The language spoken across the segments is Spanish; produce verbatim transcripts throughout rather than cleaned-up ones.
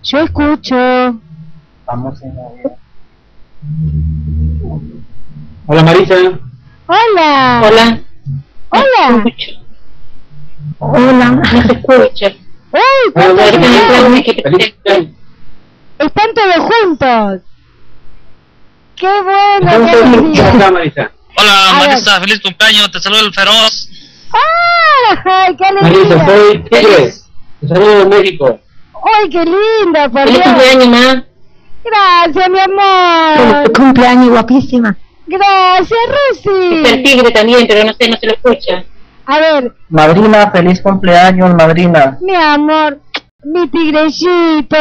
Yo escucho. Vamos en la... Hola Marisa. Hola. Hola. Hola. Hola, no se escucha. ¡Uy! Hola, ¿Cuántos están todos juntos? ¡Qué bueno! ¡Qué alegría! Hola Marisa. Hola A Marisa, feliz cumpleaños, te saluda el Feroz. ¡Ay, qué Marisa, alegría! soy Tigres. Te saludo de México. ¡Ay, qué lindo! Por Feliz Dios. cumpleaños, ma. Gracias, mi amor. Feliz cumpleaños, guapísima. Gracias, Es el Rosy. tigre también, pero no sé, no se lo escucha. A ver, Madrina, feliz cumpleaños, madrina. mi amor, mi tigrecito.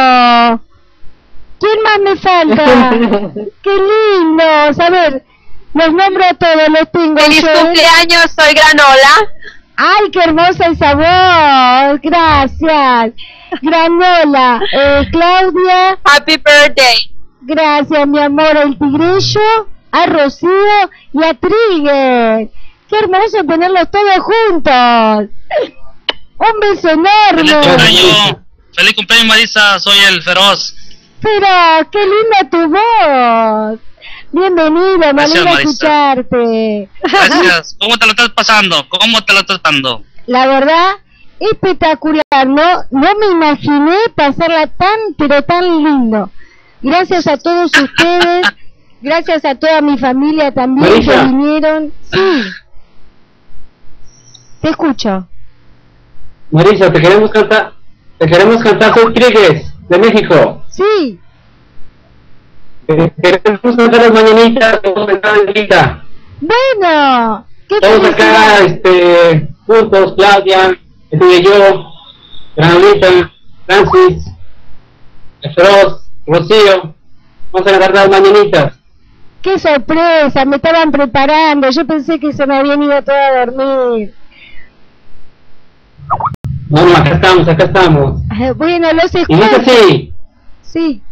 ¿Quién más me falta? ¡Qué lindos! A ver, los nombro a todos, los tengo. ¡Feliz yo. cumpleaños! Soy Granola. ¡Ay, qué hermosa esa voz! Gracias. Granola, eh, Claudia, Happy birthday. gracias, mi amor, el tigrillo, a Rocío y a Trigues. ¡Qué hermoso tenerlos todos juntos! ¡Un beso Feliz enorme! cumpleaños, feliz cumpleaños Marisa, soy el Feroz. Pero, qué linda tu voz. Bienvenido, me Gracias, alegra Marisa. escucharte. Gracias. ¿Cómo te lo estás pasando? ¿Cómo te lo estás pasando? La verdad, espectacular. No, no me imaginé pasarla tan, pero tan lindo. Gracias a todos ustedes, gracias a toda mi familia también Marisa. que vinieron. Sí. Te escucho. Marisa, te queremos cantar. Te queremos cantar, soy Tigres, de México. Sí. Te queremos cantar las mañanitas, vamos a cantar en Grita. Bueno, qué Todos acá, felicidad. este, juntos, Claudia, este yo, Granolita, Francis, el Feroz, Rocío, vamos a cantar las mañanitas. Qué sorpresa, me estaban preparando. Yo pensé que se me habían ido todos a dormir. No, no, acá estamos, acá estamos. Eh, Bueno, los Y dice escucho. así, Sí.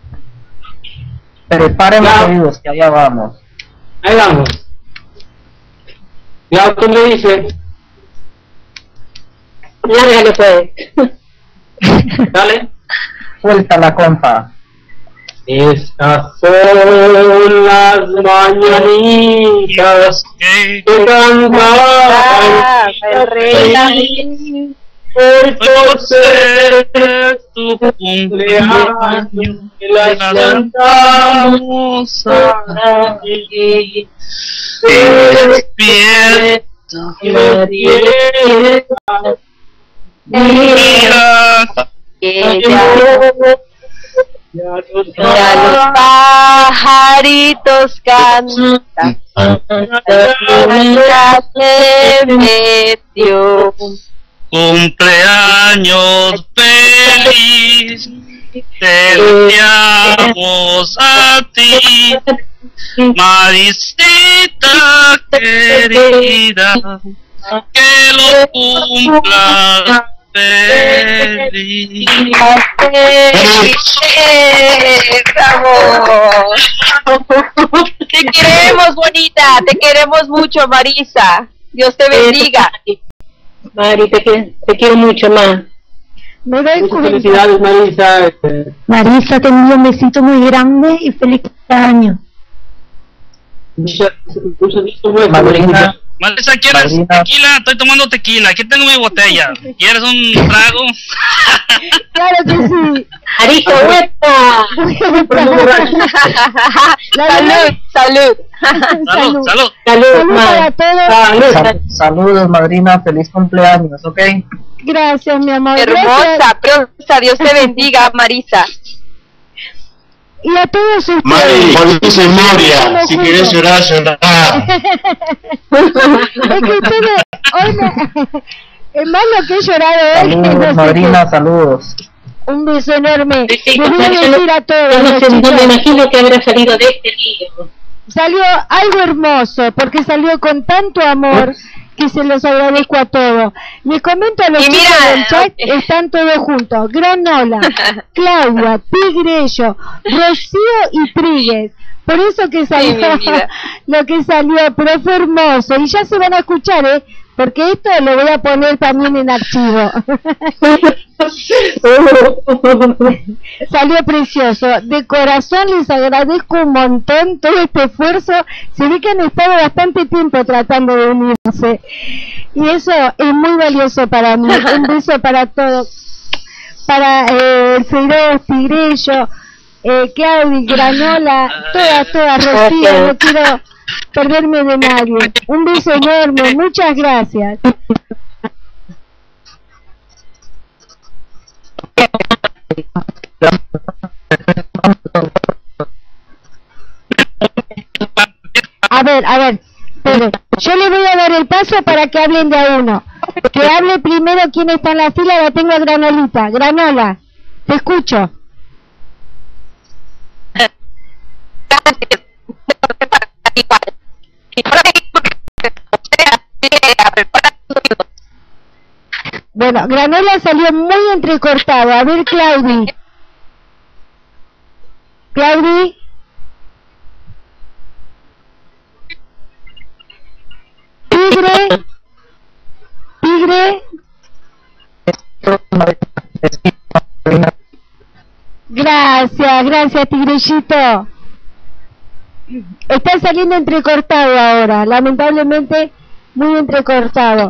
preparen los oídos, que allá vamos. Ahí vamos. Ya, ¿tú me dices? Lárgalo, pues. Dale. Suelta la compa. Estas son las mañanitas ¿Qué? que Ah, cantaban el rey. por Por ser ser tu cumpleaños, que las cantamos aquí. Despierta, la tierra. mira, Que ya, Ya ya los pajaritos cantan. Ya se metió. cumpleaños feliz, te deseamos a ti, Marisita querida, que lo cumplas feliz. ¡Bravo! Te queremos, bonita. Te queremos mucho, Marisa. Dios te bendiga. Mari, te, que- te quiero mucho, ma. Me doy Muchas cuenta. felicidades, Marisa. Este, Marisa, te envío un besito muy grande y feliz cumpleaños. muchas, muchas, muchas, Madrina. Marisa, ¿quieres Madrina. tequila? Estoy tomando tequila. Aquí tengo mi botella. ¿Quieres un trago? Claro que sí. Marisa, huepa. La Salud, salud. Salud, salud. Salud, Salud ma. para todos. Sal- saludos, madrina, feliz cumpleaños, ¿ok? Gracias, mi amor. Hermosa, Gracias. preciosa. Dios te bendiga, Marisa. Y a todos ustedes. Mari, ponés memoria, Estamos si querés juntos. llorar, llorar. Es que ustedes, hoy me, es más lo que he llorado hoy. que no Saludos, sé madrina, qué. saludos. Un beso enorme. Sí, sí, Les voy a yo no- decir a todos, Yo no los sé, no me chicos, imagino que habrá salido de este libro. salió algo hermoso, porque salió con tanto amor que se los agradezco a todos. Les comento a los Y chicos mira, del chat, ok. están todos juntos. Granola, Claudia, Tigrillo, Rocío y Trigues. Por eso que salió mi vida. lo que salió, pero fue hermoso. Y ya se van a escuchar, ¿eh? Porque esto lo voy a poner también en archivo. Salió precioso. De corazón les agradezco un montón todo este esfuerzo. Se ve que han estado bastante tiempo tratando de unirse. Y eso es muy valioso para mí. Un beso para todos. Para eh, el Feroz, Tigrillo, eh, Claudi, Granola, todas, todas, Rocío, no quiero perderme de nadie. Un beso enorme, muchas gracias. A ver, a ver, pero yo le voy a dar el paso para que hablen de a uno. Que hable primero quién está en la fila. La tengo a Granolita. Granola, te escucho. Bueno, Granola salió muy entrecortado. A ver, Claudi. Claudi. Tigre. Tigre. Gracias, gracias, Tigrellito. Está saliendo entrecortado ahora, lamentablemente muy entrecortado.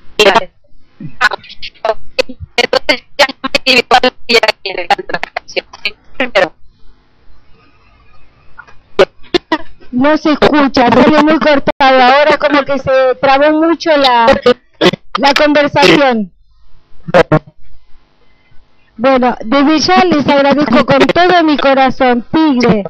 No se escucha, sale muy cortado. Ahora como que se trabó mucho la, la conversación. Bueno, desde ya les agradezco con todo mi corazón, Tigre.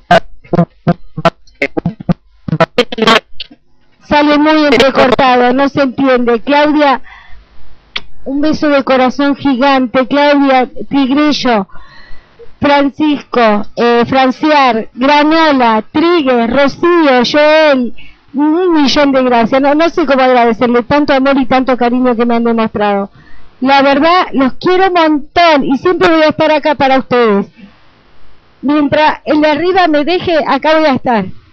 Sale muy entrecortado, no se entiende. Claudia, un beso de corazón gigante. Claudia, Tigrillo, Francisco, eh, Franciar, Granola, Trigues, Rocío, Joel, un millón de gracias. No, no sé cómo agradecerle tanto amor y tanto cariño que me han demostrado. La verdad, los quiero un montón y siempre voy a estar acá para ustedes. Mientras el de arriba me deje, acá voy a estar.